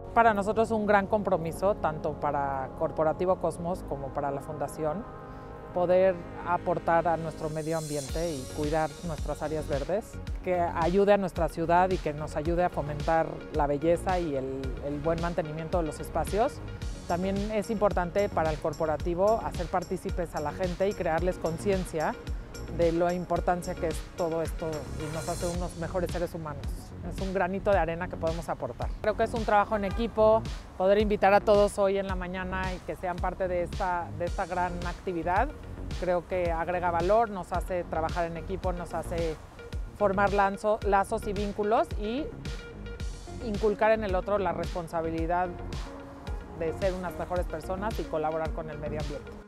Para nosotros es un gran compromiso, tanto para Corporativo Cosmos como para la Fundación, poder aportar a nuestro medio ambiente y cuidar nuestras áreas verdes, que ayude a nuestra ciudad y que nos ayude a fomentar la belleza y el buen mantenimiento de los espacios. También es importante para el corporativo hacer partícipes a la gente y crearles conciencia de la importancia que es todo esto y nos hace unos mejores seres humanos. Es un granito de arena que podemos aportar. Creo que es un trabajo en equipo, poder invitar a todos hoy en la mañana y que sean parte de esta gran actividad. Creo que agrega valor, nos hace trabajar en equipo, nos hace formar lazos y vínculos y inculcar en el otro la responsabilidad de ser unas mejores personas y colaborar con el medio ambiente.